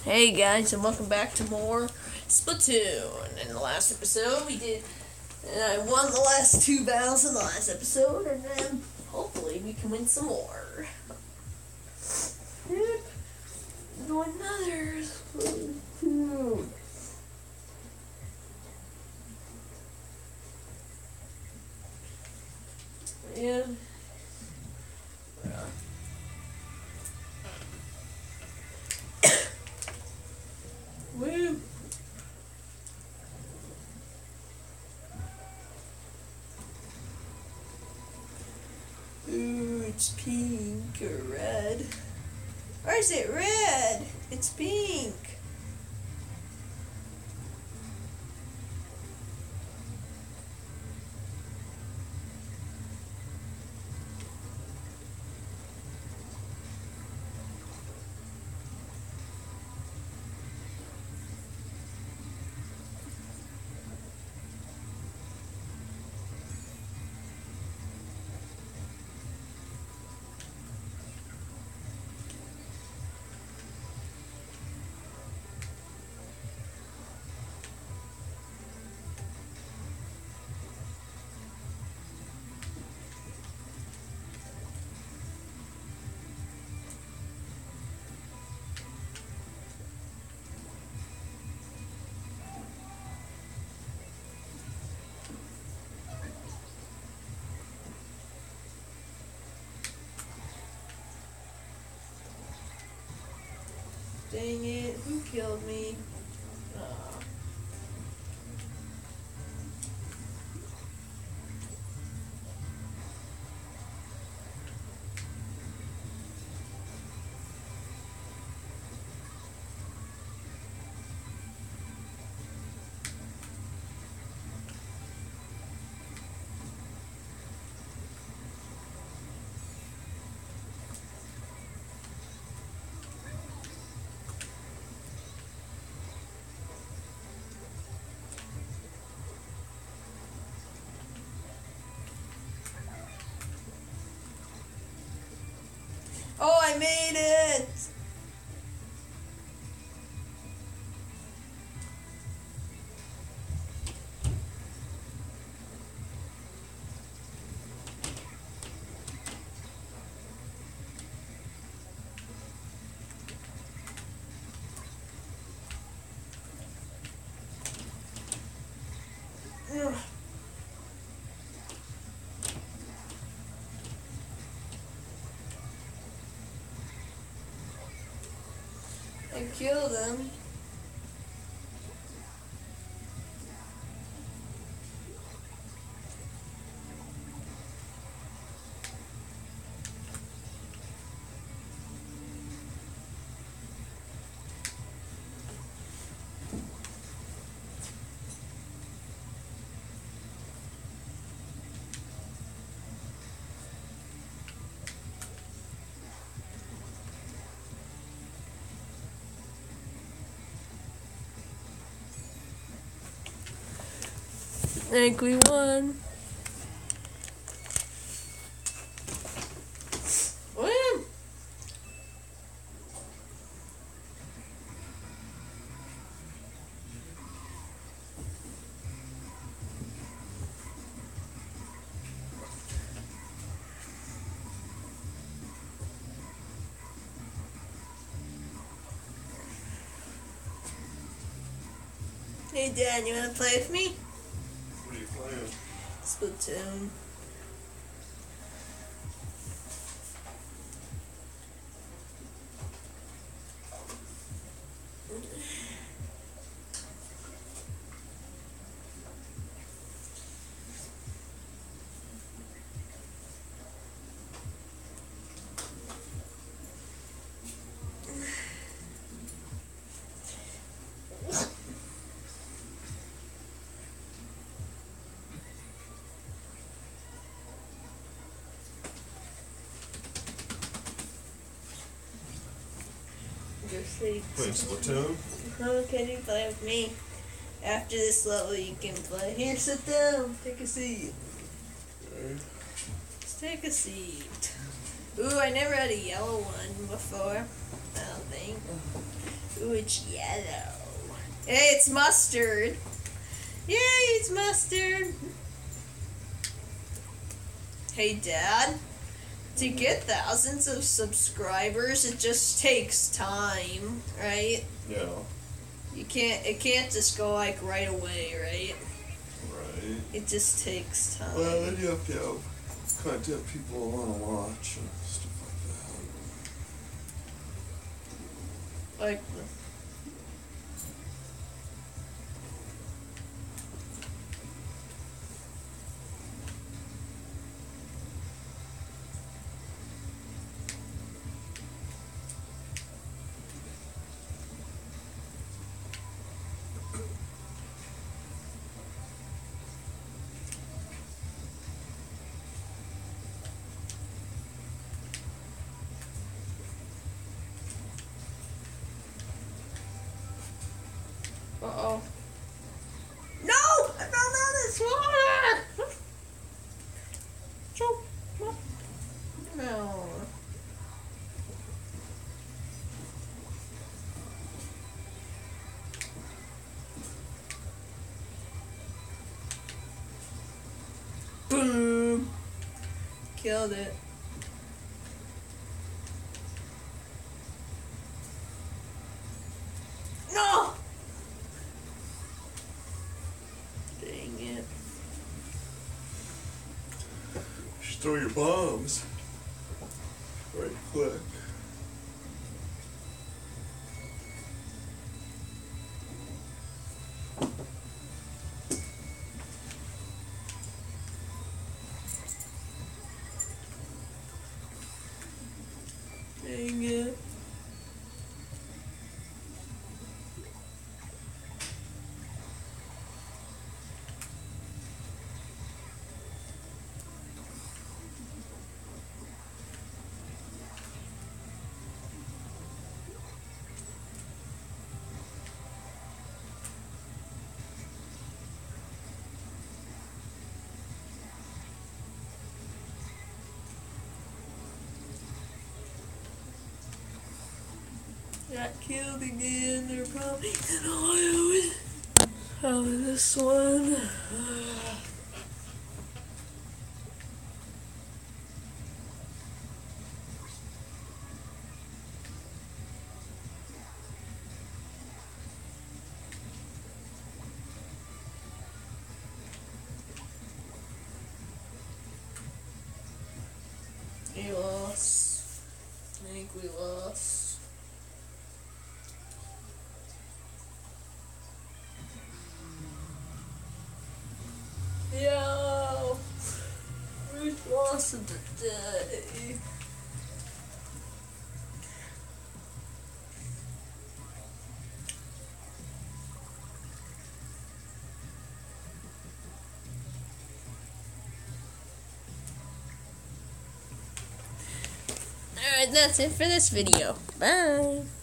Hey guys, and welcome back to more Splatoon. In the last episode, I won the last two battles in the last episode, and then hopefully we can win some more. Yep. Go another Splatoon. Yeah. Woo. Ooh, it's pink or red. Or is it red? It's pink. Dang it, who killed me? Aw. Oh, I made it! Ugh. I killed him. I think we won. Win! Hey Dad, you wanna play with me? What are you playing? Splatoon. Sleep. Playing Splatoon? How can you play with me? After this level, you can play. Here, sit down. Take a seat. Okay. Let's take a seat. Ooh, I never had a yellow one before. I don't think. Ooh, it's yellow. Hey, it's mustard. Yay, it's mustard. Hey, Dad. To get thousands of subscribers, it just takes time, right? Yeah. It can't just go like right away, right? Right. It just takes time. Well, then you have to have content people want to watch and stuff like that. Like, uh-oh. No! I found out it's water! No. Boom! Killed it. No! Dang it. Just throw your bombs right quick. Dang it. Got killed again. They're probably gonna lose. This one. We lost. I think we lost. Yo! First loss of the day. Alright, that's it for this video. Bye!